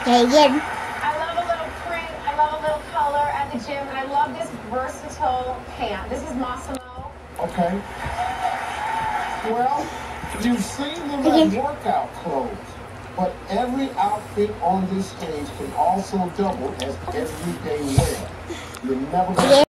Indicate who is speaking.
Speaker 1: again.
Speaker 2: I love a little print. I love a little color at the gym. And I love this versatile pant. This is Massimo.
Speaker 3: Okay. Well, you've seen them as workout clothes. But every outfit on this stage can also double as everyday wear. You're never going to